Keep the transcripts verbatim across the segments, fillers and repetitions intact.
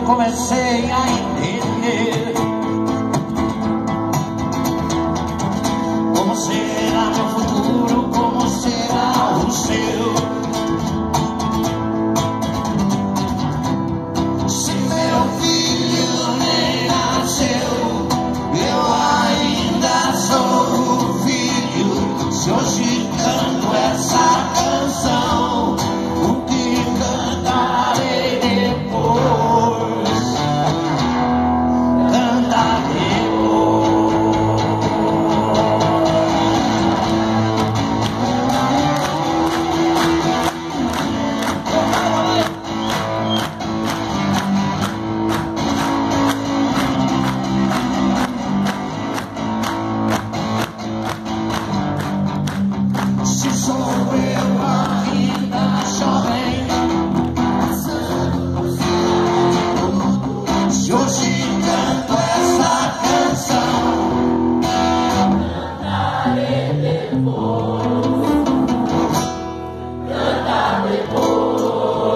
comecei a entender como será meu futuro, como será o seu. Se meu filho nem nasceu, eu ainda sou o filho. Se hoje canto essa canção, o que cantarei depois? Cantarei se sou eu ainda jovem, se hoje canto essa canção, cantarei depois, cantar depois.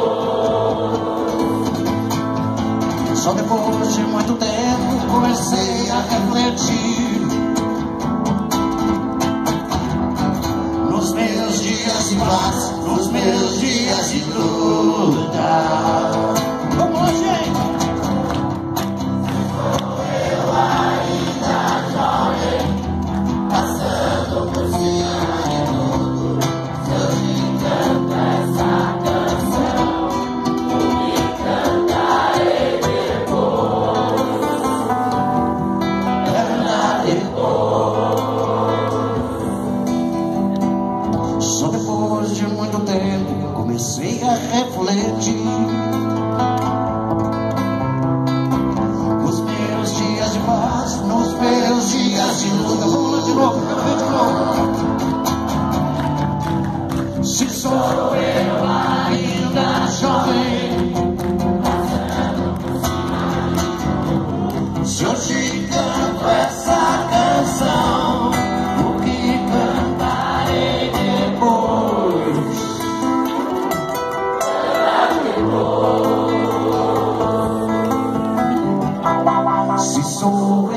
Só depois de muito tempo comecei a refletir nos meus dias de paz, nos meus dias de luta. Como hoje, eu ainda jovem, passando por cima de tudo. Se eu te canto essa canção, o que cantarei depois? Cantar depois. Só depois de muito tempo comecei a refletir nos meus dias de paz, nos meus dias de luta. Vamos lá de novo, de novo. Se sou eu ainda jovem, se hoje canto essa canção, o que cantarei depois? Se sou